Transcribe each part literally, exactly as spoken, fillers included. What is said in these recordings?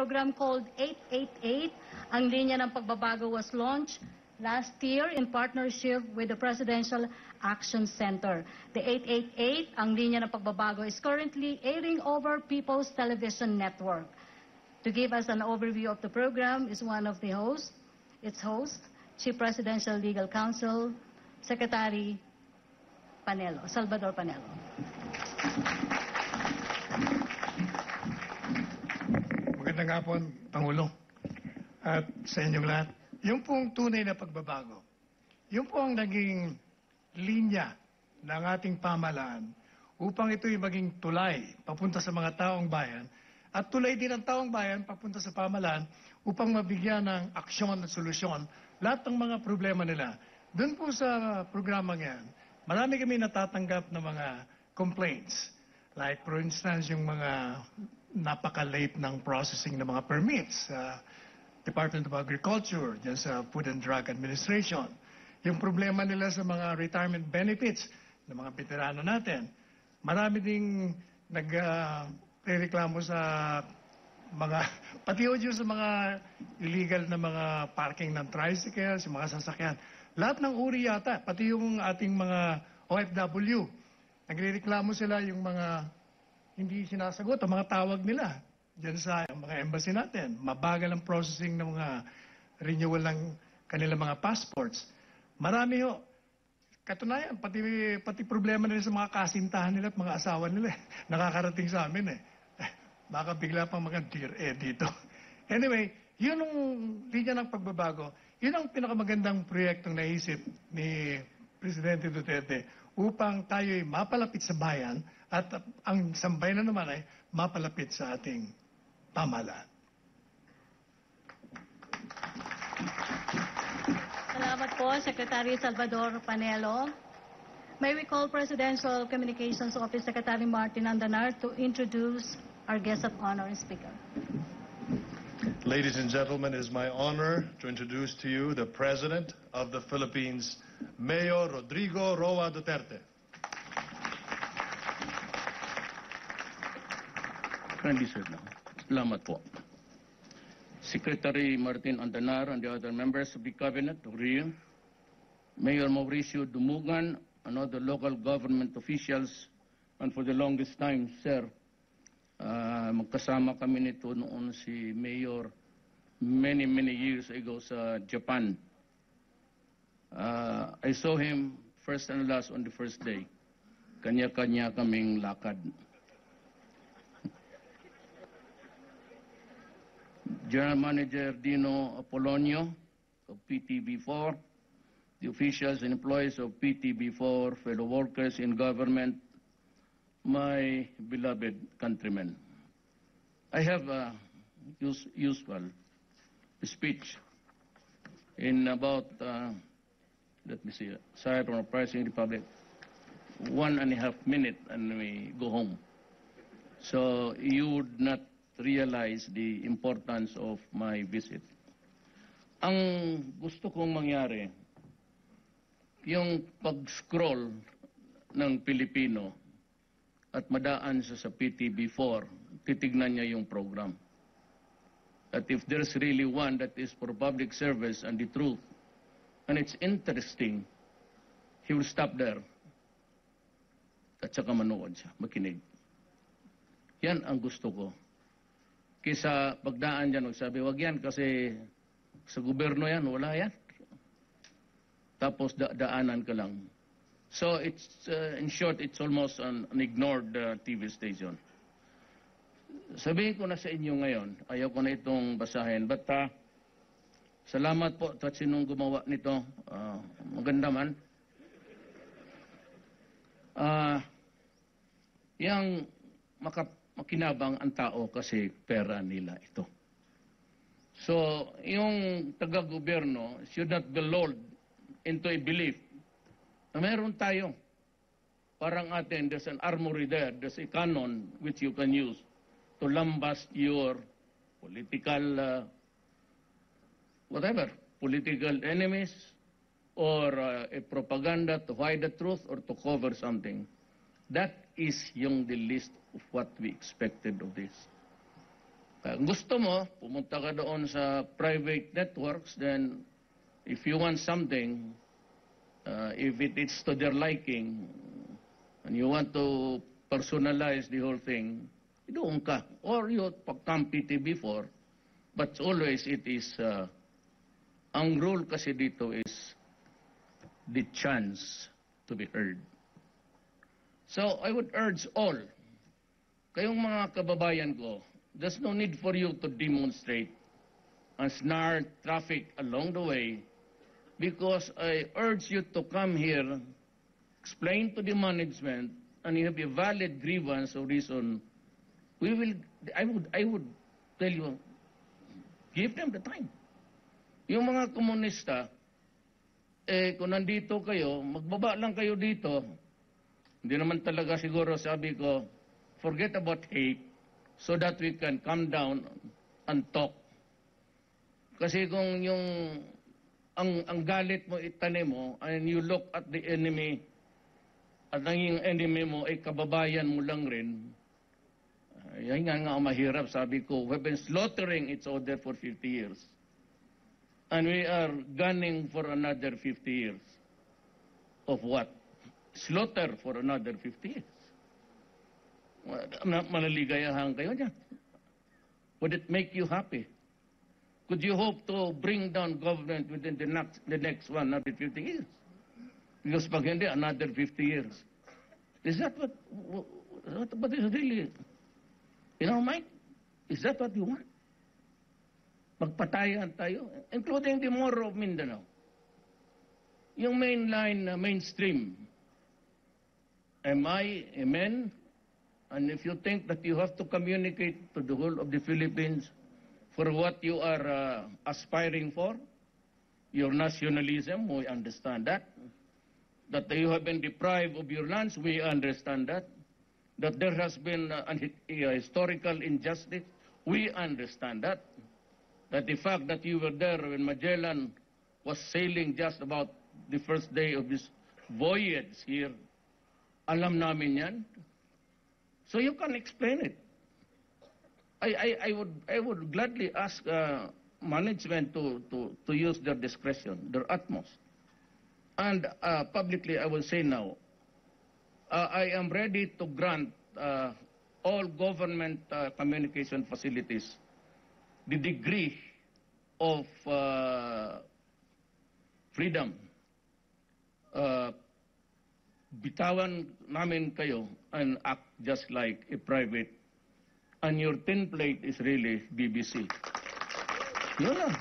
program called eight eight eight. Ang linya ng pagbabago was launched last year in partnership with the Presidential Action Center. The eight eight eight, ang linya ng pagbabago, is currently airing over People's Television Network. To give us an overview of the program is one of the hosts, its host, Chief Presidential Legal Counsel, Secretary Panelo, Salvador Panelo. Magandang hapon, Pangulo, at sa inyong lahat. Yung pong tunay na pagbabago, yung pong naging linya ng ating pamahalaan upang ito'y maging tulay papunta sa mga taong bayan at tulay din ang taong bayan papunta sa pamahalaan upang mabigyan ng aksyon at solusyon lahat ng mga problema nila. Doon po sa programang yan, marami kami natatanggap na mga complaints. Like for instance, yung mga napaka-late ng processing ng mga permits sa Department of Agriculture, dyan sa Food and Drug Administration. Yung problema nila sa mga retirement benefits ng mga veterano natin. Marami ding nag-reklamo uh, sa mga, pati o sa mga illegal na mga parking ng tricycles, yung mga sasakyan. Lahat ng uri yata, pati yung ating mga O F W. Nagre-reklamo sila yung mga hindi sinasagot, ang mga tawag nila dyan sa mga embassy natin. Mabagal ang processing ng mga renewal ng kanilang mga passports. Marami ho. Katunayan, pati, pati problema nila sa mga kasintahan nila at mga asawa nila. Nakakarating sa amin eh. Baka bigla pang mga dear eh dito. Anyway, yun ang linya ng pagbabago. Yun ang pinakamagandang proyektong naisip ni Presidente Duterte upang tayo'y mapalapit sa bayan at ang sambayan na naman ay mapalapit sa ating pamahalaan. Salamat po, Secretary Salvador Panelo. May we call Presidential Communications Office Secretary Martin Andanar to introduce our guest of honor and speaker. Ladies and gentlemen, it is my honor to introduce to you the President of the Philippines, Mayor Rodrigo Roa Duterte. Kindly sit down. Salamat po. Secretary Martin Andanar and the other members of the Cabinet of Rio, Mayor Mauricio Dumugan, and other local government officials, and for the longest time, sir, uh, magkasama kami nito noon si Mayor many, many years ago sa Japan. Uh, I saw him first and last on the first day. Kanya-kanya kaming lakad. General Manager Dino Apolonio of P T B four, the officials and employees of P T B four, fellow workers in government, my beloved countrymen. I have a use, useful speech in about, uh, let me see, sorry from the Pricing Republic, one and a half minute and we go home. So you would not realize the importance of my visit. Ang gusto kong mangyari, yung pag-scroll ng Pilipino at madaan siya sa P T B four, titignan niya yung program. That if there's really one that is for public service and the truth, and it's interesting, he will stop there. At saka manood siya, makinig. Yan ang gusto ko. Kisa pagdaan dyan, magsabi, wag yan kasi sa gobyerno yan, wala yan. Tapos da daanan ka lang. So, it's, uh, in short, it's almost an, an ignored uh, T V station. Sabihin ko na sa inyo ngayon, ayaw ko na itong basahin, but uh, salamat po at sinong gumawa nito. Uh, maganda man. Uh, yang makap makinabang ang tao kasi pera nila ito. So, yung taga-gobyerno should not be lulled into a belief na meron tayo. Parang atin, there's an armory there, there's a cannon which you can use to lambast your political, uh, whatever, political enemies or uh, a propaganda to hide the truth or to cover something. That is yung the list of what we expected of this. Uh, gusto mo, pumunta ka doon sa private networks, then if you want something, uh, if it is to their liking, and you want to personalize the whole thing, doon ka. Or you come P T B four, but always it is, uh, ang rule kasi dito is the chance to be heard. So I would urge all, kayong mga kababayan ko, there's no need for you to demonstrate and snarl traffic along the way, because I urge you to come here, explain to the management, and you have a valid grievance or reason. We will, I would, I would tell you, give them the time. Yung mga komunista, eh, kung nandito kayo, magbaba lang kayo dito. Hindi naman talaga siguro, sabi ko, forget about hate so that we can come down and talk. Kasi kung yung ang, ang galit mo itanim mo and you look at the enemy at ang yung enemy mo ay kababayan mo lang rin, uh, yan nga nga mahirap. Sabi ko, we've been slaughtering each other for fifty years. And we are gunning for another fifty years. Of what? Slaughter for another fifty years. Malaligayahan kayo dyan. Would it make you happy? Could you hope to bring down government within the next, the next one hundred fifty years? Because pag hindi, another fifty years. Is that what, what, what is really in our mind? Is that what you want? Magpatayan tayo, including the Moro of Mindanao. Yung mainline, uh, mainstream. Am I, amen? And if you think that you have to communicate to the whole of the Philippines for what you are uh, aspiring for, your nationalism, we understand that. That you have been deprived of your lands, we understand that. That there has been uh, an, a historical injustice, we understand that. That the fact that you were there when Magellan was sailing just about the first day of his voyage here, alam namin yan. So you can explain it. I, I, I, would, I would gladly ask uh, management to, to, to use their discretion, their utmost. And uh, publicly, I will say now, uh, I am ready to grant uh, all government uh, communication facilities the degree of uh, freedom. Uh, bitawan namin kayo and act just like a private. And your template is really B B C. Yun lang.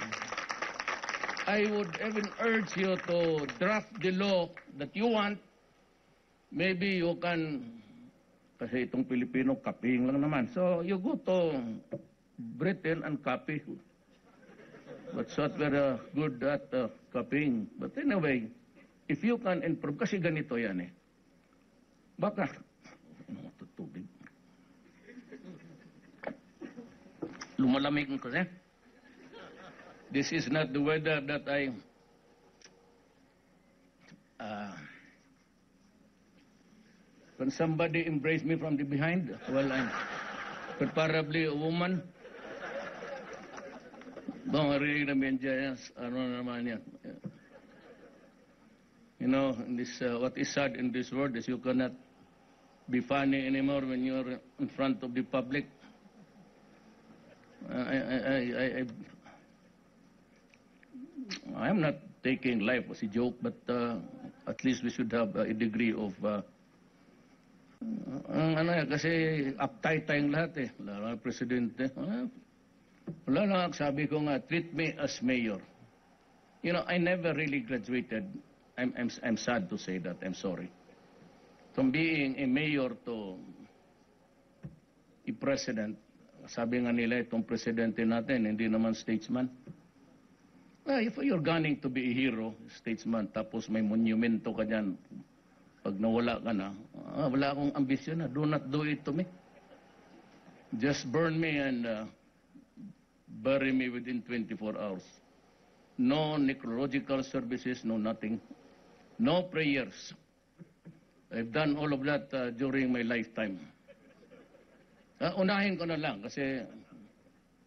I would even urge you to draft the law that you want. Maybe you can, kasi itong Pilipino, copying lang naman. So you go to Britain and copy. But so we're uh, good at uh, copying. But anyway, if you can improve, kasi ganito yan eh. Baka, ano ito tubig? Lumalamig ko kasi. This is not the weather that I, uh, when somebody embrace me from the behind, well, I'm preferably a woman. Bang, marinig namin dyan, ano naman yan. You know, this, uh, what is sad in this world is you cannot be funny anymore when you're in front of the public. Uh, I, I, I, I, I'm not taking life as a joke, but uh, at least we should have a degree of, uh, ang ano yan, kasi uptight tayong lahat eh, lalo na presidente. Uh, wala lang, sabi ko nga, treat me as mayor. You know, I never really graduated. I'm, I'm, I'm sad to say that. I'm sorry. From being a mayor to a president, sabi nga nila itong presidente natin, hindi naman statesman. Well, if you're gunning to be a hero, statesman, tapos may monumento ka dyan, pag nawala ka na, ah, wala akong ambisyon na, do not do it to me. Just burn me and uh, bury me within twenty-four hours. No necrological services, no nothing. No prayers. I've done all of that uh, during my lifetime. Uh, unahin ko na lang kasi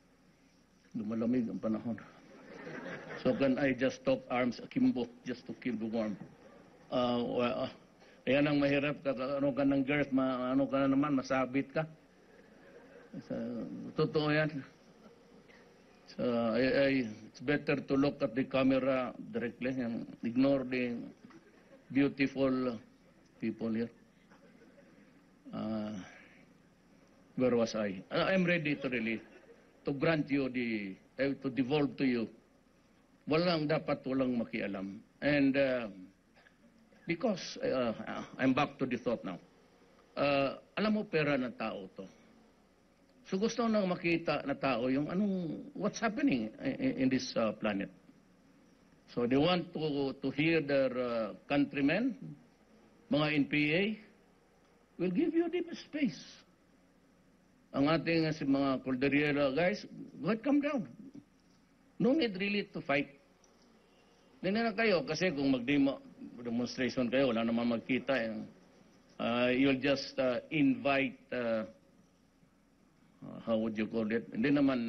lumalamig ang panahon. So can I just talk arms akimbo just to keep the warm? Uh, well, uh, ayan ang mahirap, ano ka ng girth, ma, ano ka na naman, masabit ka. So, totoo yan. So, I, I, it's better to look at the camera directly and ignore the beautiful people here. Uh, where was I? Uh, I'm ready to really, to grant you the, uh, to devolve to you. Walang dapat walang makialam. And uh, because, uh, I'm back to the thought now. Uh, alam mo, pera ng tao to. So gusto nang makita na tao yung anong, what's happening in, in this uh, planet. So they want to, to hear their uh, countrymen, mga N P A, will give you the space. Ang ating uh, si mga Cordillera guys, go ahead, come down. No need really to fight. Hindi na kayo, kasi kung mag-demo, demonstration kayo, wala naman magkita. Eh. Uh, you'll just uh, invite, uh, uh, how would you call it? Hindi naman,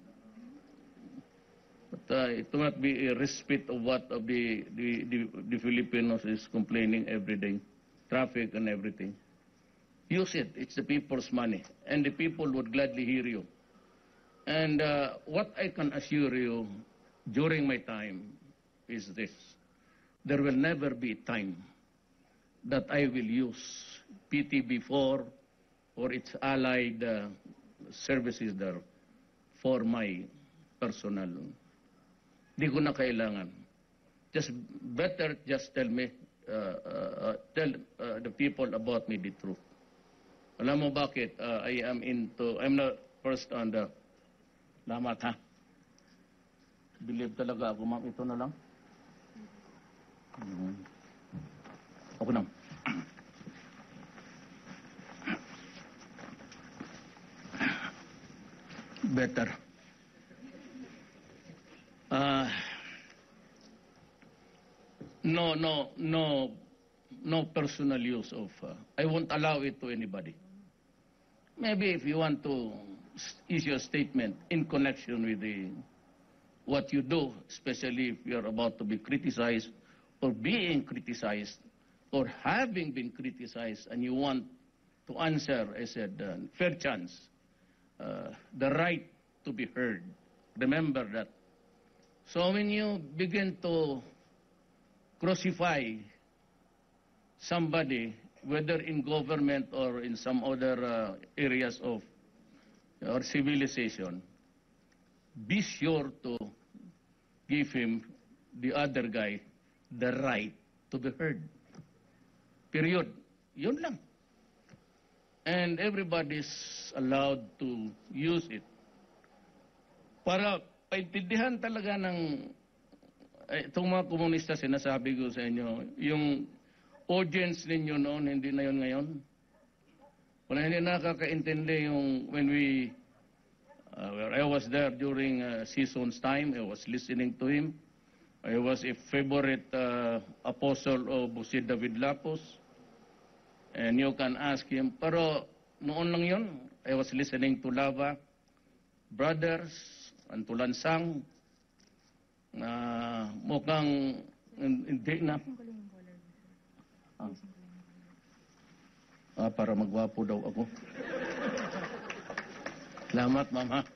but uh, it will not be a respite of what of the, the, the, the Filipinos is complaining every day. Traffic and everything. Use it. It's the people's money. And the people would gladly hear you. And uh, what I can assure you during my time is this. There will never be a time that I will use P T B four or its allied uh, services there for my personal. Di ko na kailangan. Just better just tell me, uh, uh, tell uh, the people about me the truth. Alam mo bakit? Uh, I am into, I'm not first on the, lamat ha? Believe talaga ako, ma'am. Ito na lang. Hmm. Ako na. Better. Uh, no, no, no, no personal use of, uh, I won't allow it to anybody. Maybe if you want to issue a statement in connection with the, what you do, especially if you're about to be criticized or being criticized or having been criticized and you want to answer, I said, uh, fair chance, uh, the right to be heard. Remember that. So when you begin to crucify somebody, whether in government or in some other uh, areas of or civilization, be sure to give him, the other guy, the right to be heard. Period. Yun lang. And everybody's allowed to use it para paintindihan talaga ng eh, itong mga komunista, sinasabi ko sa inyo, yung audience ninyo noon, hindi na yun ngayon. Kung hindi nakakaintindi yung when we, uh, where I was there during uh, season's time, I was listening to him. I was a favorite uh, apostle of si David Lapus. And you can ask him. Pero noon lang yun, I was listening to Lava Brothers and to Lansang. Uh, mukhang hindi na. Ah. Ah, para magwapo daw ako. Salamat, ma'am, ha?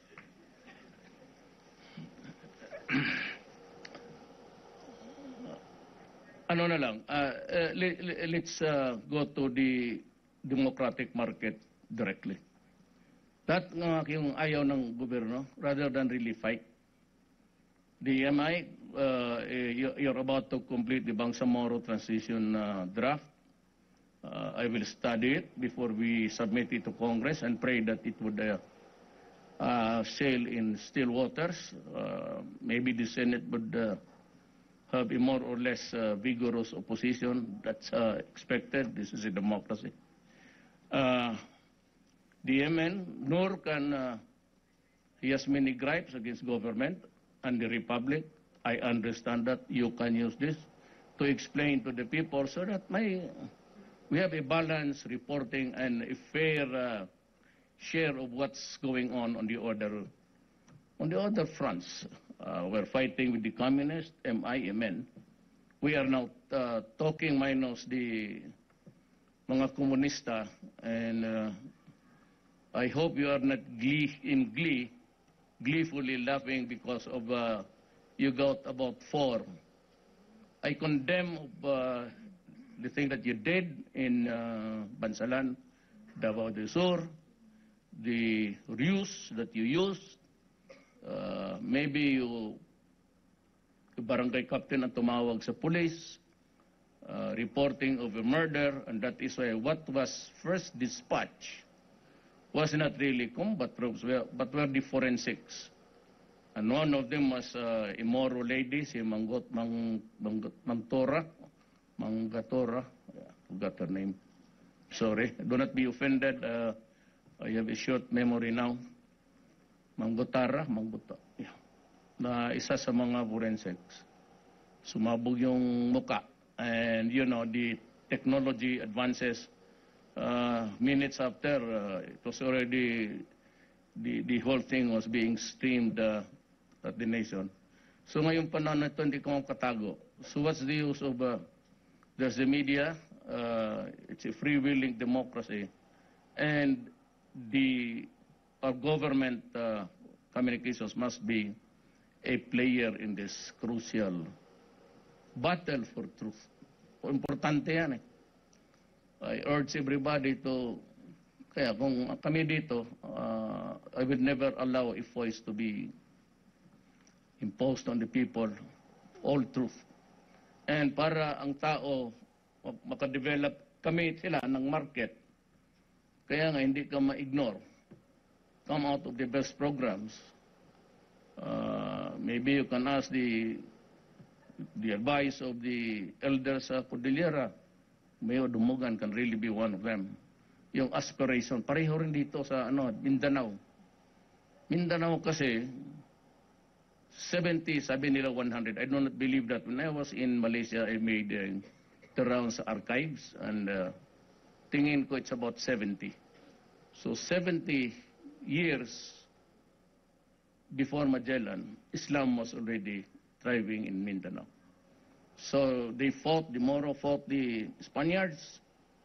Ano na lang, uh, uh, let, let's uh, go to the democratic market directly. That nga yung ayaw ng gobyerno, rather than really fight. The M I, uh, you're about to complete the Bangsamoro transition uh, draft. Uh, I will study it before we submit it to Congress and pray that it would uh, uh, sail in still waters. Uh, maybe the Senate would uh, have a more or less uh, vigorous opposition. That's uh, expected. This is a democracy. Uh, the M N, nor can, uh, he has many gripes against government and the Republic. I understand that you can use this to explain to the people so that my... we have a balanced reporting and a fair uh, share of what's going on on the order On the other fronts, uh, we're fighting with the communists, M I M N. We are now uh, talking minus the mga komunista, and uh, I hope you are not glee, in glee, gleefully laughing because of uh, you got about four. I condemn uh, the thing that you did in uh, Bansalan, Davao del Sur, the ruse that you used. Uh, maybe you, yung barangay captain ang tumawag sa police, uh, reporting of a murder, and that is why what was first dispatched was not really combat troops, but were the forensics. And one of them was uh, a Moro lady, si Manggot Mang, Mang, Mangtora, Mangatora, yeah, forgot her name. Sorry, do not be offended. Uh, I have a short memory now. Manggotara, Mangguta, yeah, na isa sa mga forensics. Sumabog yung muka. And, you know, the technology advances. Uh, minutes after, uh, it was already, the, the whole thing was being streamed uh, at the nation. So ngayong panahon na ito, hindi ko katago. So what's the use of, uh, there's the media, uh, it's a free-willing democracy, and the our government uh, communications must be a player in this crucial battle for truth. Importante yan eh. I urge everybody to, kaya kung kami dito, uh, I would never allow a voice to be imposed on the people, all truth. And para ang tao makadevelop, kami sila ng market, kaya nga hindi ka ma-ignore. Come out of the best programs. Uh, maybe you can ask the the advice of the elders sa Cordillera. Mayo Dumugan can really be one of them. Yung aspiration, pareho rin dito sa ano, Mindanao. Mindanao kasi, seventy, sabi nila one hundred. I do not believe that. When I was in Malaysia, I made uh, the rounds sa archives, and uh, tingin ko it's about seventy. So seventy years before Magellan, Islam was already thriving in Mindanao. So they fought, the Moro fought the Spaniards.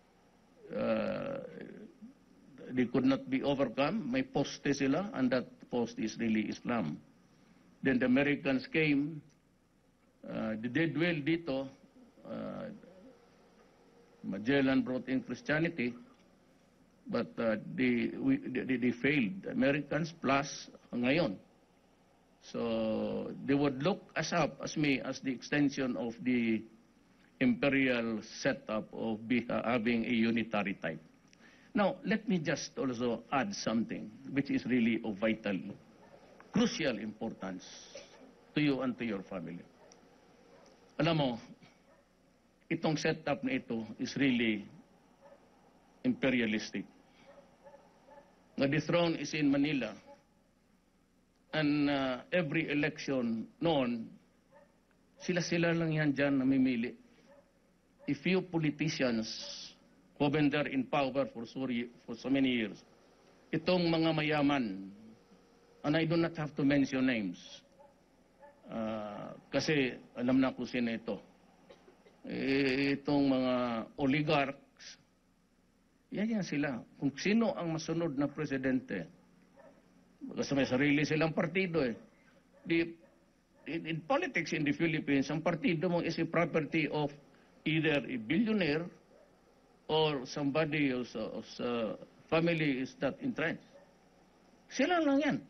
Uh, they could not be overcome. May poste sila, and that post is really Islam. Then the Americans came. Uh, they did well dito. Uh, Magellan brought in Christianity. But uh, they, we, they, they failed. The Americans plus ngayon. So they would look us up, as me, as the extension of the imperial setup of be, uh, having a unitary type. Now, let me just also add something which is really of vital, crucial importance to you and to your family. Alam mo, itong setup na ito is really imperialistic. The throne is in Manila, and uh, every election noon, sila-sila lang yan dyan namimili. A few politicians who have been there in power for so, for so many years, itong mga mayaman, and I do not have to mention names, uh, kasi alam na ko sino ito. E, itong mga oligarch, yan yan sila. Kung sino ang masunod na presidente, kasi may sarili silang partido eh. The, in, in politics in the Philippines, ang partido mo is a property of either a billionaire or somebody whose uh, uh, family is that entrenched. Sila lang yan.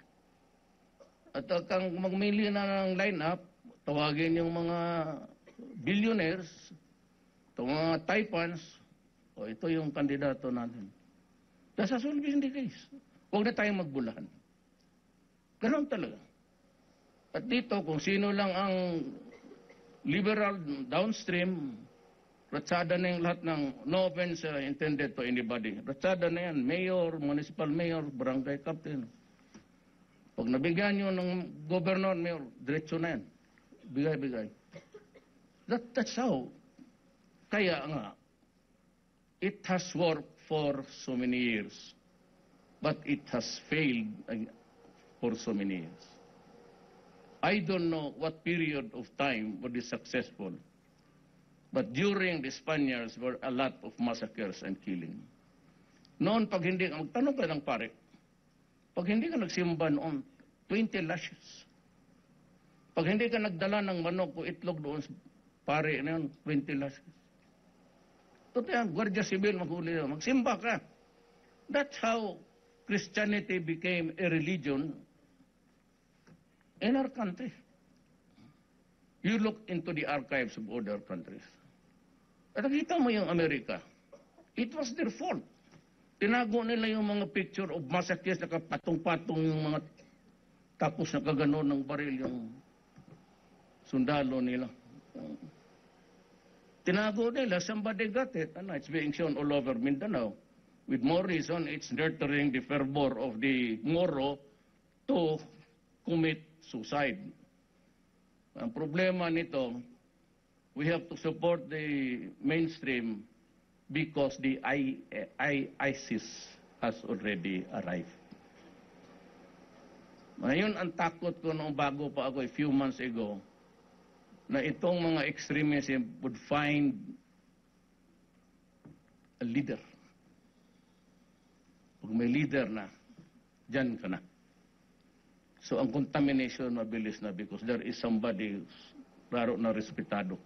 At uh, kang magmili na ng line-up, tawagin yung mga billionaires, itong mga taipans, o ito yung kandidato natin. That's always the case. Huwag na tayong magbulahan. Ganon talaga. At dito, kung sino lang ang liberal downstream, ratsada na yung lahat ng, no offense uh, intended to anybody, ratsada na yan, mayor, municipal mayor, barangay captain. Pag nabigyan nyo ng governor, mayor, diretso na yan. Bigay-bigay. That, that's how. Kaya nga, it has worked for so many years, but it has failed for so many years. I don't know what period of time would be successful. But during the Spaniards were a lot of massacres and killing. Noon, pag hindi, magtanong ka ng pare, pag hindi ka nagsimba noon, twenty lashes. Pag hindi ka nagdala ng manok o itlog doon sa pare na yun, twenty lashes. Totoo yan, Guardia Civil, maghuli yun. Magsimba ka. That's how Christianity became a religion in our country. You look into the archives of other countries. At nakita mo yung Amerika, it was their fault. Tinago nila yung mga picture of massacres, nakapatong-patong yung mga tapos nakaganon ng baril yung sundalo nila. Tinago nila, somebody got it. Ano, it's being shown all over Mindanao. With more reason, it's nurturing the fervor of the Moro to commit suicide. Ang problema nito, we have to support the mainstream because the I, I, ISIS has already arrived. Ngayon, ang takot ko noong bago pa ako a few months ago, na itong mga extremists would find a leader. Pag may leader na, dyan ka na. So, ang contamination mabilis na because there is somebody laro na respetado.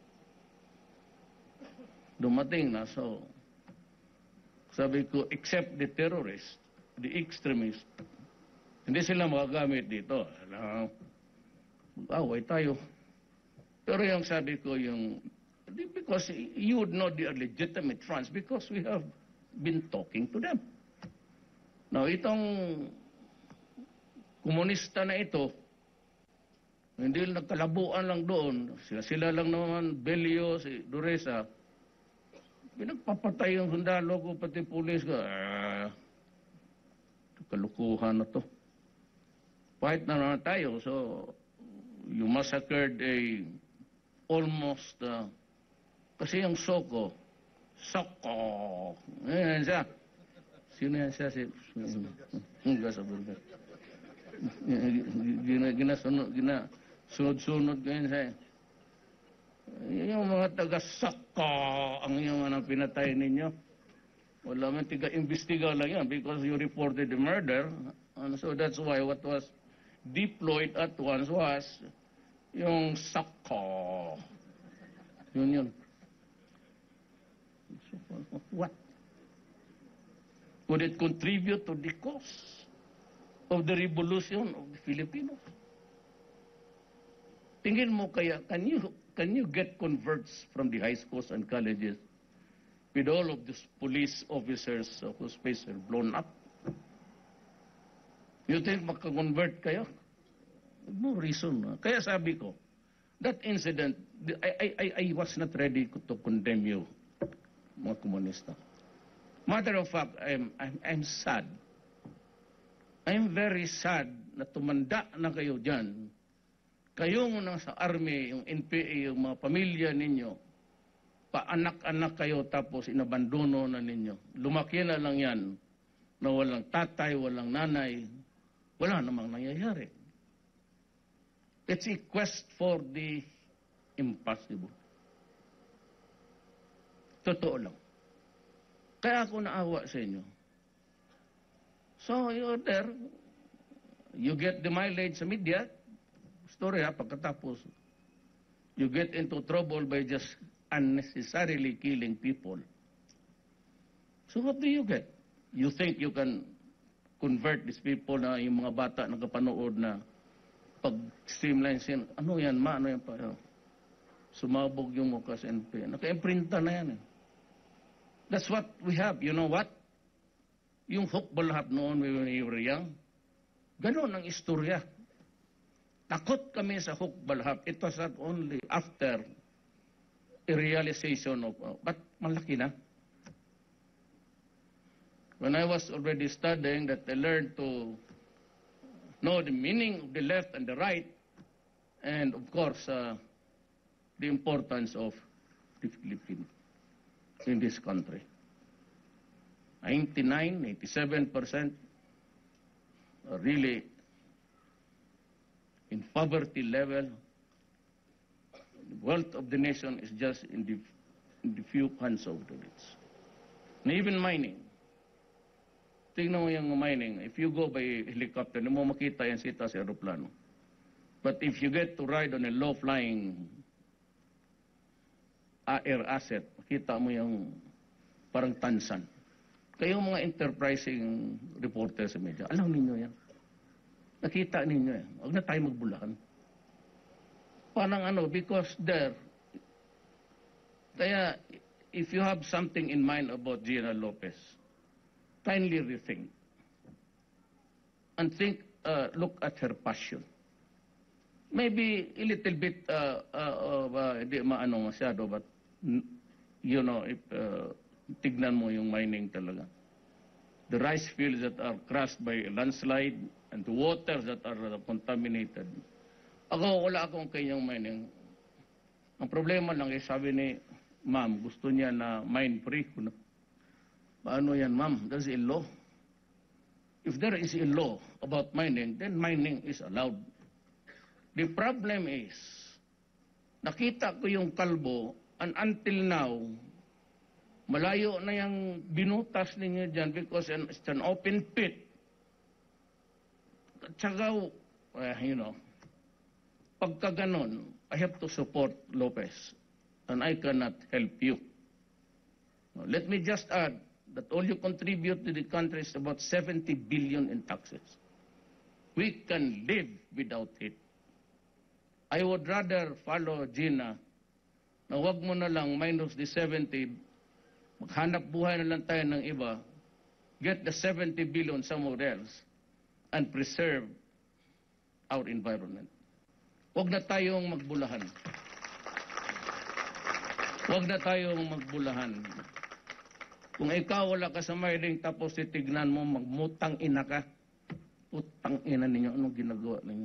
Dumating na, so, sabi ko, except the terrorists, the extremists, hindi sila magagamit dito. Mag-away tayo. Pero yung sabi ko, yung, because you would know they are legitimate fronts because we have been talking to them. Now, itong komunista na ito, hindi nagkalabuan lang doon. Sila, sila lang naman, Belio, si Duresa, pinagpapatay yung sundalo ko, pati pulis ko. Ah, kalukuhan na to. Fight na naman tayo. So, you massacred a almost, uh, kasi yung Soko, Soko, yan siya. Sino yan siya? Si, Nga sa burger. Gina, ginasunod, gina, sunod-sunod ganyan siya. Yung mga taga-Saka, ang yung ano, pinatay ninyo. Wala man, tiga-imbestiga lang yan because you reported the murder. And so that's why what was deployed at once was yung Saka. Yun yun. What? Would it contribute to the cause of the revolution of the Filipinos? Tingin mo kaya, can you, can you get converts from the high schools and colleges with all of these police officers uh, whose faces are blown up? You think makakonvert kayo? No reason. Uh. Kaya sabi ko, that incident, I, I, I was not ready to condemn you, mga komunista. Matter of fact, I'm, I'm, I'm sad. I'm very sad na tumanda na kayo dyan. Kayong nasa army, yung N P A, yung mga pamilya ninyo, paanak-anak kayo tapos inabandono na ninyo. Lumaki na lang yan na walang tatay, walang nanay, wala namang nangyayari. It's a quest for the impossible. Totoo lang. Kaya ako naawa sa inyo. So, you're there. You get the mileage sa media. Story ha, pagkatapos. You get into trouble by just unnecessarily killing people. So what do you get? You think you can convert these people na yung mga bata na kapanood na pag-streamline sin, ano yan ma, ano yan pa, ano? Sumabog yung mukha sa N P A. Naka-imprinta na yan eh. That's what we have. You know what? Yung hukbalhap noon when we were young, ganon ang istorya. Takot kami sa hukbalhap. It was not only after a realization of, uh, but malaki na. When I was already studying that, I learned to know the meaning of the left and the right, and of course, uh, the importance of the Philippines in this country. ninety-nine, ninety-seven percent are really in poverty level. The wealth of the nation is just in the, in the few hands of the rich. And even mining. Tingnan mo yung mining. If you go by helicopter, hindi mo makita yan sita sa aeroplano. But if you get to ride on a low-flying air asset, makita mo yung parang tansan. Kayo mga enterprising reporters sa media, alam ninyo yan. Nakita ninyo yan. Huwag na tayo magbulakan. Parang ano, because there, kaya if you have something in mind about Gina Lopez, kindly rethink. And think, uh, look at her passion. Maybe a little bit, uh, uh, uh, hindi maano masyado, but, you know, if, uh, tignan mo yung mining talaga. The rice fields that are crushed by a landslide and the waters that are uh, contaminated. Ako, wala akong kanyang mining. Ang problema lang, eh, sabi ni ma'am, gusto niya na mine-free. Paano yan, ma'am? There's a law. If there is a law about mining, then mining is allowed. The problem is, nakita ko yung kalbo, and until now, malayo na yung binutas ninyo dyan because it's an open pit. At saka, uh, you know, pagka ganon, I have to support Lopez, and I cannot help you. Now, let me just add that all you contribute to the country is about seventy billion in taxes. We can live without it. I would rather follow Gina na wag mo na lang minus the seventy, maghanap buhay na lang tayo ng iba, get the seventy billion somewhere else, and preserve our environment. Huwag na tayong magbulahan. Huwag na tayong magbulahan. Kung ikaw wala ka sa mining tapos titignan mo, magmutang ina ka. Putang ina ninyo, anong ginagawa ninyo?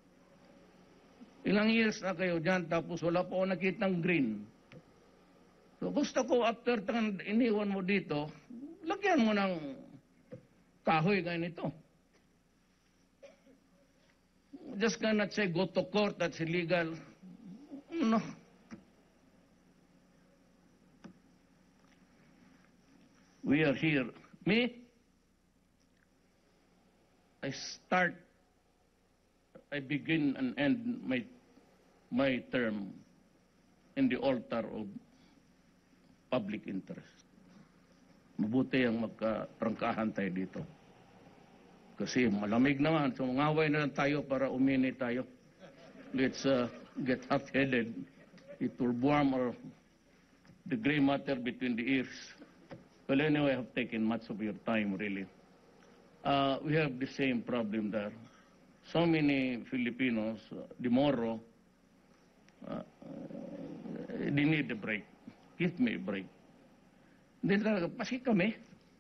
Ilang years na kayo dyan tapos wala po ako nakitang green. So gusto ko after tang iniwan mo dito, lagyan mo ng kahoy ganito. Just cannot say go to court, that's illegal. No. We are here. Me, I start, I begin and end my, my term in the altar of public interest. Mabuti ang magkaprangkahan tayo dito. Kasi malamig naman, so mangaway na lang tayo para umini tayo. Let's uh, get hot-headed. It will warm our, the gray matter between the ears. Well, anyway, I have taken much of your time, really. Uh, we have the same problem there. So many Filipinos, uh, the Moro, uh, they need a break. Give me a break. Hindi talaga, pasi kami.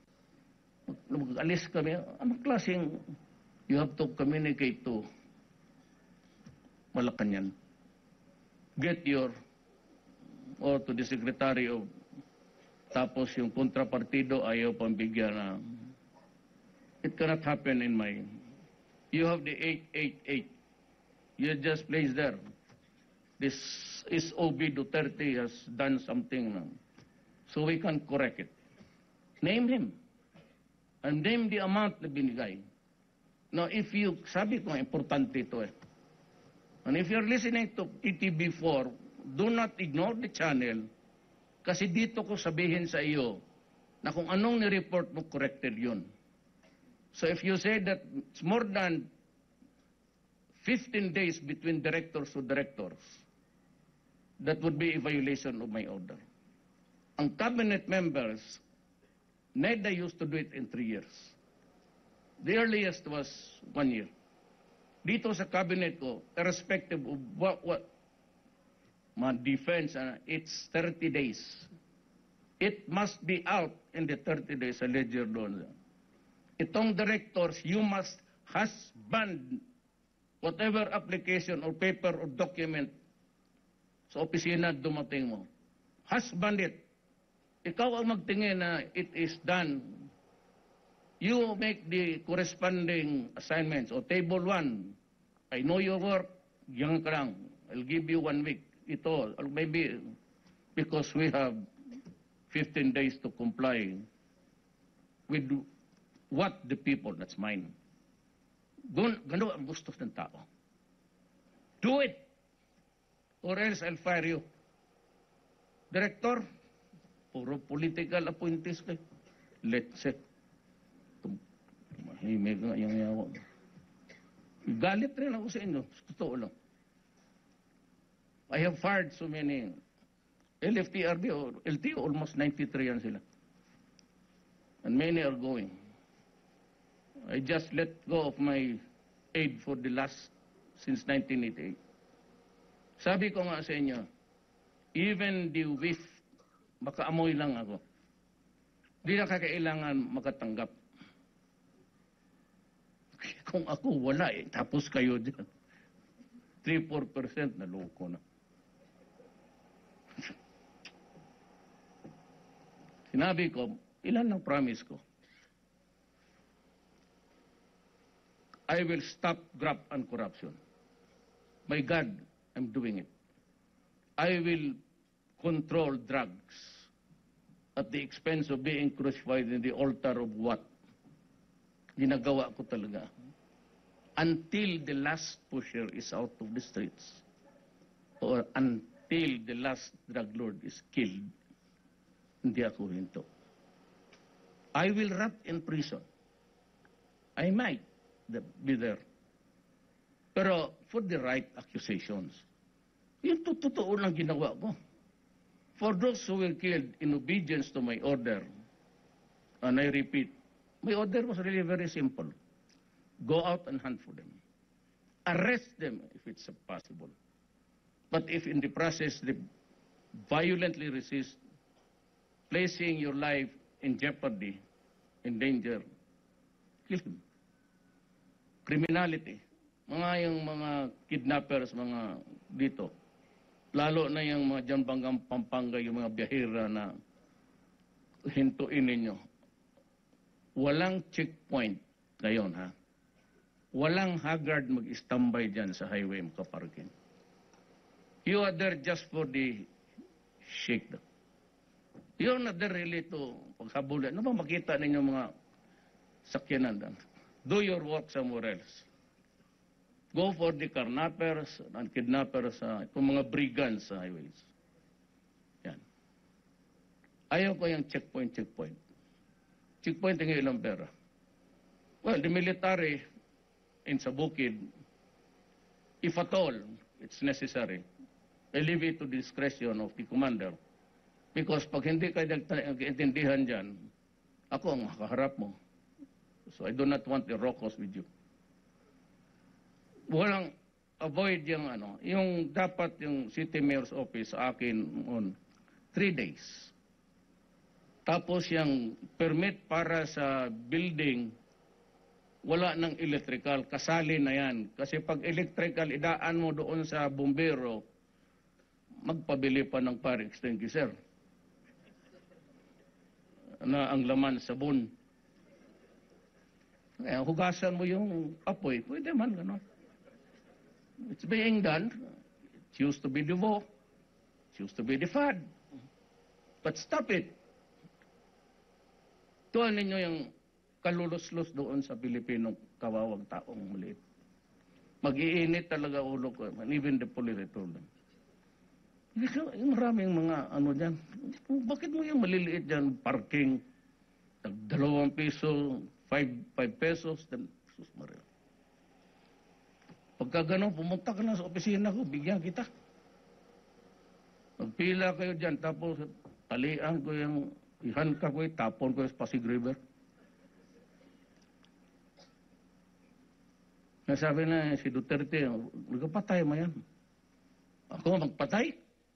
Mag-alis kami. Anong klaseng you have to communicate to Malacanang? Get your, or to the Secretary of, tapos yung kontrapartido ayaw pambigyan na. It cannot happen in my, you have the eight eight eight. You just place there. This is O B Duterte has done something now. So we can correct it. Name him. And name the amount na binigay. Now, if you, sabi ko, importante ito eh. And if you're listening to P T V four, do not ignore the channel kasi dito ko sabihin sa iyo na kung anong ni-report mo, corrected yun. So if you say that it's more than fifteen days between directors to directors, that would be a violation of my order. Ang cabinet members, NEDA used to do it in three years. The earliest was one year. Dito sa cabinet ko, irrespective of what, what my defense, uh, it's thirty days. It must be out in the thirty days, sa ledger doon. Itong directors, you must husband whatever application or paper or document sa opisina dumating mo. Husband it. Ikaw ang magtingin na it is done. You make the corresponding assignments o table one I know your work. Yan ka lang. I'll give you one week. Ito, or maybe because we have fifteen days to comply with what the people, that's mine. Gun, gano ang gusto ng tao. Do it. Or else I'll fire you. Director, puro political appointees kayo. Let's say. Mahimig nga yung yawa. Galit rin ako sa inyo. Totoo lang. I have fired so many L F T R B or L T O, almost ninety-three yan sila. And many are going. I just let go of my aid for the last, since nineteen eighty-eight. Sabi ko nga sa inyo, even the whiff, makaamoy lang ako. Di na kakailangan makatanggap. Kung ako wala eh, tapos kayo dyan. three to four percent na loko na. Sinabi ko, ilan ang promise ko? I will stop graft and corruption. My God, I'm doing it. I will control drugs at the expense of being crucified in the altar of what? Ginagawa ko talaga. Until the last pusher is out of the streets or until the last drug lord is killed, hindi ako hinto. I will rot in prison. I might be there. Pero for the right accusations. Yung totoo lang ginawa ko. For those who were killed in obedience to my order, and I repeat, my order was really very simple. Go out and hunt for them. Arrest them if it's possible. But if in the process they violently resist, placing your life in jeopardy, in danger, kill them. Criminality. Mga yung mga kidnappers, mga dito, lalo na yung mga dyan banggang Pampanga, yung mga biyahera na hintuin ninyo. Walang checkpoint ngayon, ha? Walang haggard mag-istambay dyan sa highway makaparking. You are there just for the shake. You're not there really to paghabulan. Ano ba makita ninyo mga sakyanan doon? Do your work somewhere else. Go for the carnappers and kidnappers, uh, itong mga brigands sa highways. Yan. Ayaw ko yung checkpoint, checkpoint. Checkpoint ang ilang pera. Well, the military in sa bukid, if at all it's necessary, I leave it to the discretion of the commander. Because pag hindi kayo nag-intindihan dyan, ako ang makaharap mo. So I do not want the rocos with you. Walang avoid yung ano, yung dapat yung city mayor's office sa akin on three days. Tapos yung permit para sa building, wala ng electrical, kasali na yan. Kasi pag electrical, idaan mo doon sa bumbero, magpabili pa ng fire extinguisher na ang laman sabon. Kaya hugasan mo yung apoy, pwede man gano'n. It's being done. It used to be the V O. It used to be the F A D. But stop it. Tuwan ninyo yung kalulos-los doon sa Pilipinong kawawang taong maliit. Mag-iinit talaga ulo ko. Even the police, I told them. Yung maraming mga ano dyan. Bakit mo yung maliliit dyan? Parking, dalawang piso, five, five pesos. Then, sus Maria. Pagka gano'n, pumunta ka lang sa opisina ko, bigyan kita. Magpila kayo dyan, tapos talian ko yung, ihanka ko yung, tapon ko yung Pasig River. Nasabi na si Duterte, magpatay mo yan. Ako magpatay?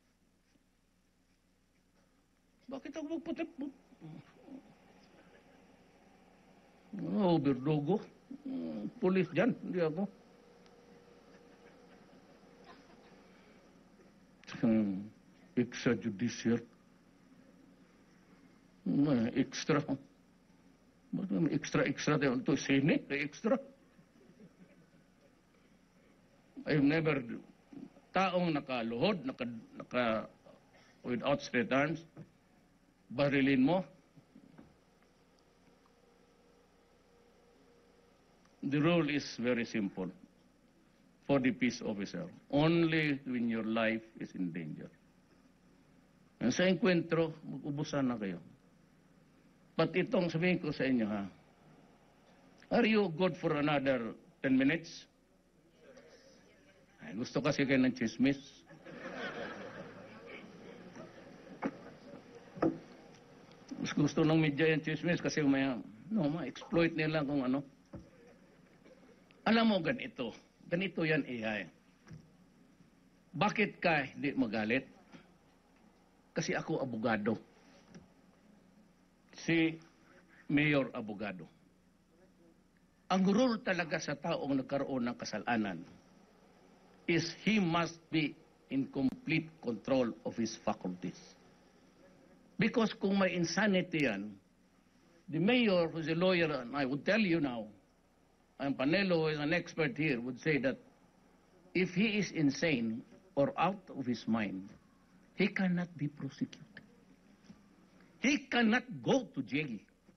Bakit ako magpatay? Oh, Berdugo. Pulis dyan, hindi ako. Hmm, extrajudicial. Hmm, extra. Extra, extra. Ito, Senate, extra. I've never, taong nakaluhod, naka, naka, with outstretched arms, barilin mo. The rule is very simple for the peace officer. Only when your life is in danger. And sa enkwentro, mag-ubusan na kayo. But itong sabihin ko sa inyo ha, are you good for another ten minutes? Ay, gusto kasi kayo ng chismis. Mas gusto ng media yung chismis kasi may, no, ma-exploit nila kung ano. Alam mo, ganito. Ganito yan, A I. Bakit ka hindi magalit? Kasi ako abogado. Si Mayor abogado. Ang rule talaga sa taong nagkaroon ng kasalanan is he must be in complete control of his faculties. Because kung may insanity yan, the mayor who's a lawyer, and I would tell you now, and Panelo, who is an expert here, would say that if he is insane or out of his mind, he cannot be prosecuted. He cannot go to jail.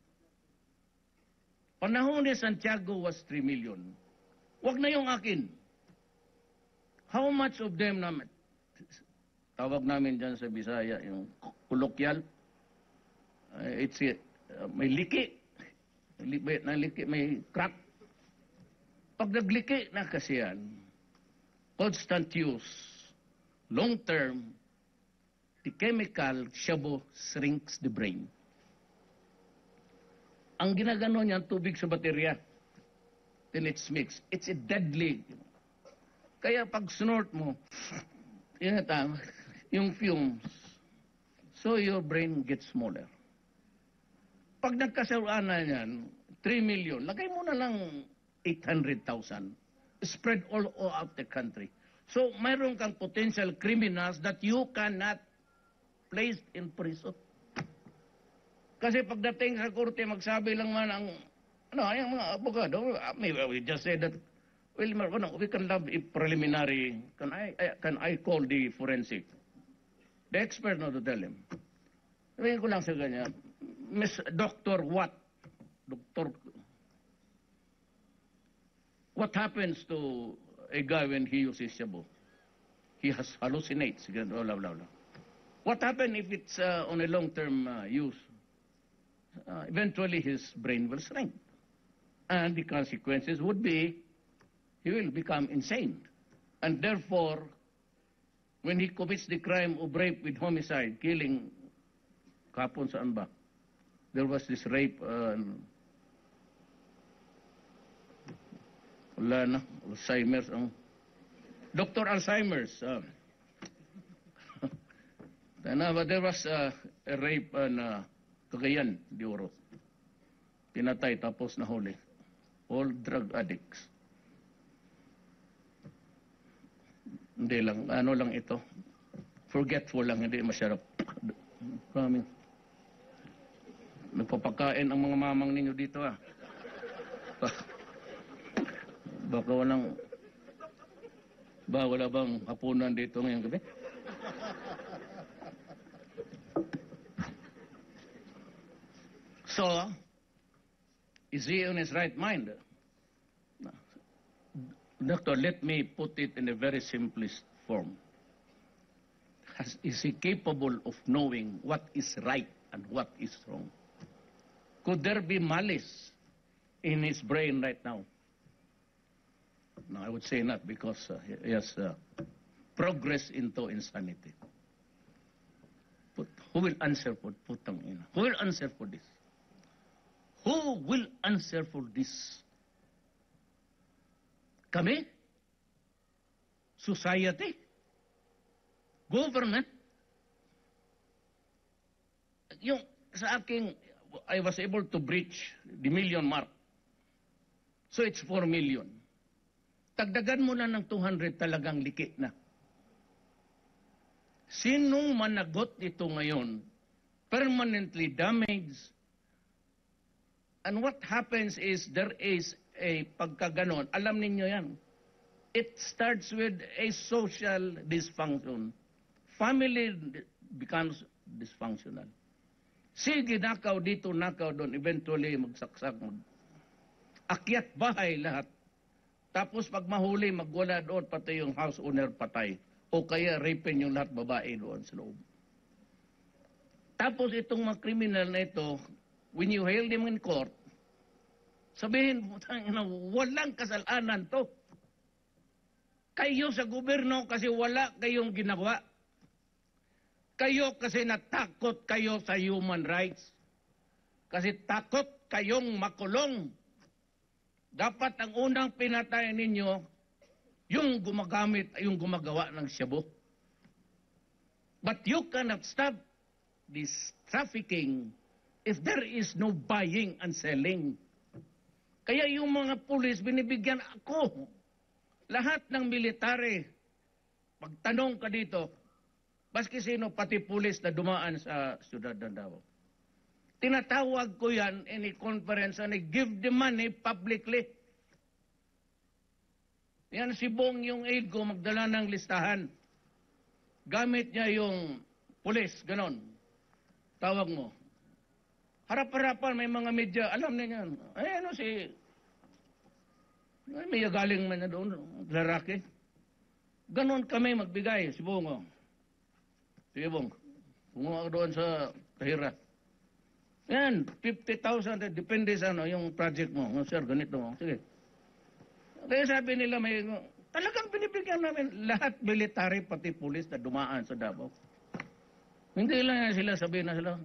Panahon ni Santiago was three million. Wag na yung akin. How much of them namin? Tawag namin dyan sa Bisaya, yung kolokyal. Uh, it's uh, may liki. May, may liki, may crack. Pag nagliki na kasi yan, constant use, long term, the chemical shabu shrinks the brain. Ang ginagano niyan, tubig sa baterya. Then it's mixed. It's a deadly. Kaya pag snort mo, yun ata, yung fumes, so your brain gets smaller. Pag nagkasawaan na yan, three million, lagay mo na lang eight hundred thousand, spread all, all out the country. So, mayroon kang potential criminals that you cannot place in prison. Kasi pagdating sa korte, magsabi lang man ang, ano, yung mga abogado, maybe we just say that, well, we can have a preliminary, can I, can I call the forensic? The expert not to tell him. Sabihin ko lang sa kanya, Miss Doctor what? Doctor, what happens to a guy when he uses shabu? He has hallucinates. Blah, blah, blah. What happens if it's uh, on a long-term uh, use? Uh, eventually his brain will shrink. And the consequences would be he will become insane. And therefore, when he commits the crime of rape with homicide, killing, kapon saan ba? There was this rape, uh, wala na, Alzheimer's. Ang, Doctor Alzheimer's. Uh, but there was uh, a rape uh, na Cagayan de Oro. Pinatay tapos nahuli. All drug addicts. Hindi lang, ano lang ito. Forgetful lang, hindi masyarap. Maraming. Nagpapakain ang mga mamang ninyo dito ah. Baka walang, ba wala bang hapunan dito ngayong gabi? So, is he in his right mind? Doctor, let me put it in a very simplest form. Has, is he capable of knowing what is right and what is wrong? Could there be malice in his brain right now? No, I would say not, because uh, he has uh, progressed into insanity. But who will answer for putang ina? Who will answer for this? Who will answer for this? Kami? Society? Government? Yung sa aking, I was able to breach the million mark. So it's four million. Tagdagan mo na ng two hundred, talagang liki na. Sinong managot ito ngayon, permanently damaged. And what happens is there is a pagkaganon, alam ninyo yan, it starts with a social dysfunction. Family becomes dysfunctional. Sige, nakaw dito, nakaw doon, eventually magsaksak, mag akyat bahay lahat. Tapos pag mahuli, magwala doon, pati yung house owner patay. O kaya rapin yung lahat babae doon sa loob. Tapos itong mga kriminal na ito, when you hail them in court, sabihin mo, walang kasalanan to. Kayo sa gobyerno kasi wala kayong ginagawa. Kayo kasi natakot kayo sa human rights. Kasi takot kayong makulong. Dapat ang unang pinatay ninyo, yung gumagamit, yung gumagawa ng shabu. But you cannot stop this trafficking if there is no buying and selling. Kaya yung mga pulis, binibigyan ako. Lahat ng military, pagtanong ka dito, baski sino, pati pulis na dumaan sa siyudad ng Davao. Tinatawag ko yan in a conference and I give the money publicly. Yan si Bong yung aide ko, magdala ng listahan. Gamit niya yung pulis, ganon. Tawag mo. Harap-harapan, may mga media, alam na yan. Ay, ano si... May galing man na doon, lalaki. Ganon kami magbigay, si Bong. Oh. Sige, Bong. Kumuha doon sa Tahira. Yan, fifty thousand, depende sa ano, yung project mo. Oh, sir, ganito. Oh. Sige. Kaya sabi nila, may... Talagang binibigyan namin lahat military, pati pulis na dumaan sa Davao. Hindi lang sila sabihin na sila.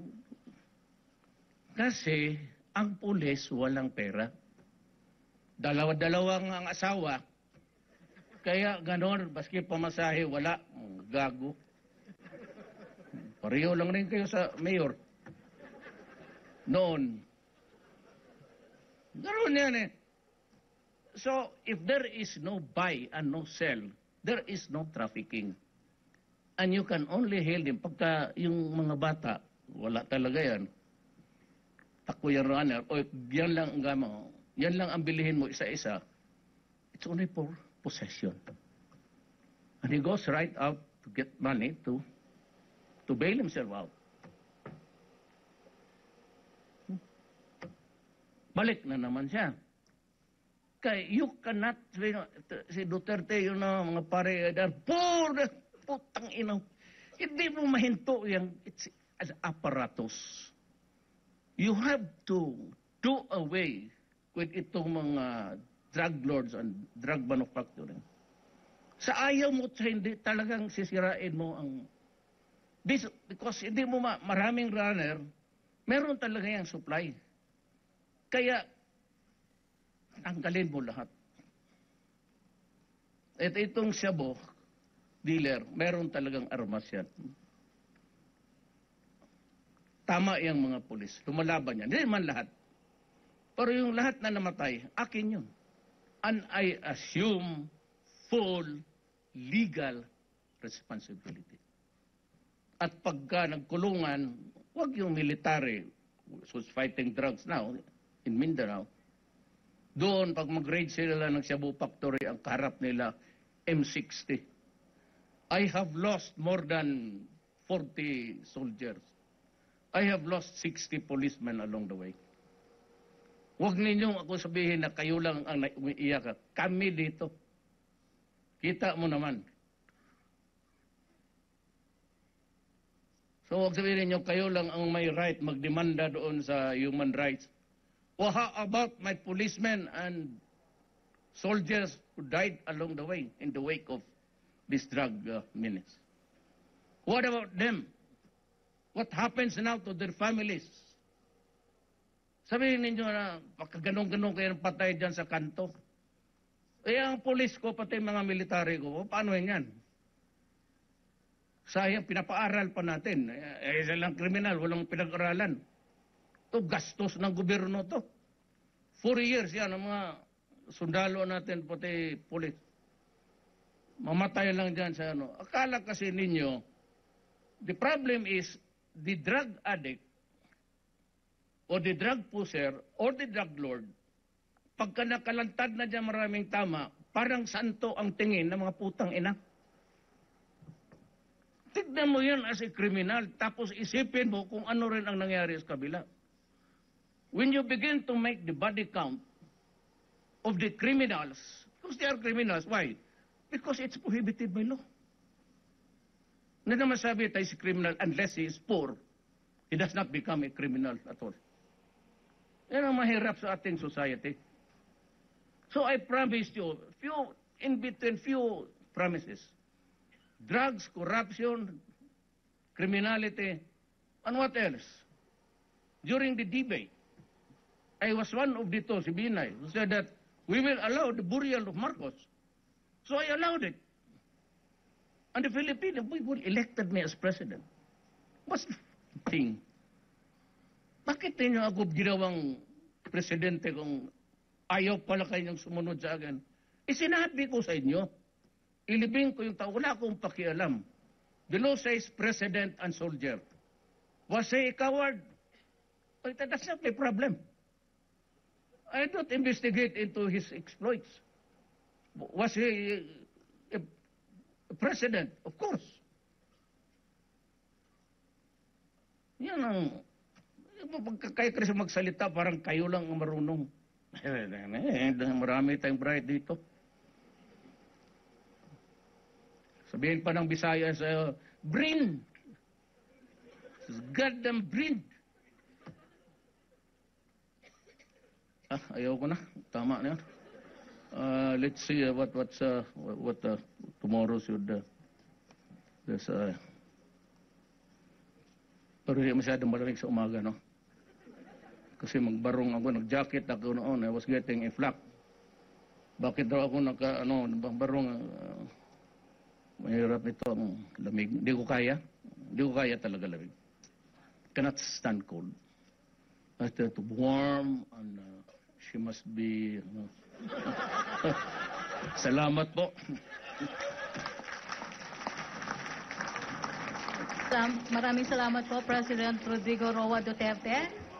Kasi ang pulis walang pera. Dalawa-dalawang ang asawa. Kaya ganon, baski pamasahe, wala. Gago. Pareho lang rin kayo sa mayor. Noon. Ganon yan eh. So, if there is no buy and no sell, there is no trafficking. And you can only hail them. Pagka yung mga bata, wala talaga yan. Takbo yung runner, o yan lang ang gamo, yan lang ang bilihin mo isa-isa. It's only for possession. And he goes right out to get money to to bail himself out. Balik na naman siya. Kaya you cannot, si Duterte, yun na mga pare, poor, putang inaw. Hindi mo mahinto yan. It's an apparatus. You have to do away with itong mga drug lords and drug manufacturing. Sa ayaw mo, sa hindi, talagang sisirain mo ang... This, because hindi mo ma, maraming runner, meron talaga yung supply. Kaya, tanggalin mo lahat. At itong shabu, dealer, meron talagang armas yan. Tama yung mga pulis. Lumalaban yan. Hindi man lahat. Pero yung lahat na namatay, akin yun. And I assume full legal responsibility. At pagka nagkulungan, huwag yung military who's fighting drugs now in Mindanao. Doon, pag mag-raid sila ng Shabu Factory, ang karap nila, M sixty. I have lost more than forty soldiers. I have lost sixty policemen along the way. Huwag ninyong ako sabihin na kayo lang ang umiiyak. Kami dito. Kita mo naman. So huwag sabihin ninyo, kayo lang ang may right magdemanda doon sa human rights. Well, how about my policemen and soldiers who died along the way in the wake of this drug uh, menace? What about them? What happens now to their families? Sabihin ninyo na pagkaganong-ganong kayo ng patay dyan sa kanto. Eh, ang polis ko, pati mga military ko, paano yan? Sayang, pinapaaral pa natin. Eh, isa lang kriminal, walang pinag-aralan. Ito, gastos ng gobyerno to. Four years yan, ang mga sundalo natin, pati pulis. Mamatay lang dyan sa ano. Akala kasi ninyo, the problem is, the drug addict, o the drug pusher, or the drug lord, pagka nakalantad na dyan maraming tama, Parang santo ang tingin ng mga putang ina. Tignan mo yan as a criminal, tapos isipin mo kung ano rin ang nangyari sa kabila. When you begin to make the body count of the criminals, because they are criminals, why? Because it's prohibited by law. Hindi naman sabi tayo si criminal unless he is poor. He does not become a criminal at all. Yan ang mahirap sa ating society. So I promised you, few, in between few promises, drugs, corruption, criminality, and what else? During the debate, I was one of the two, si Binay, who said that we will allow the burial of Marcos. So I allowed it. And the Filipino people elected me as president. What's the thing? Bakit ninyo ako ginawang presidente kung ayaw pala kayong sumunod sa akin? Isinabi ko sa inyo, ilibing ko yung tao, wala akong pakialam. The law says president and soldier. Was he a coward? That's not my problem. I don't investigate into his exploits. Was he a, a president? Of course. Yan ang, kaya kasi magsalita, parang kayo lang ang marunong. Marami tayong bright dito. Sabihin pa ng Bisaya sa Brin. Goddamn Brin. Ah, ayaw ko na. Tama na yan. Uh, let's see uh, what what's uh, what uh, tomorrow should uh, there's uh, pero hindi masyadong malamig sa umaga, no? Kasi magbarong ako, nag-jacket ako noon. I was getting a flak. Bakit daw ako naka, ano, barong, uh, mahirap ito ang lamig. Hindi ko kaya. Hindi ko kaya talaga lamig. Cannot stand cold. I have to warm and uh, she must be, ano. Salamat po. Maraming salamat po, President Rodrigo Roa Duterte.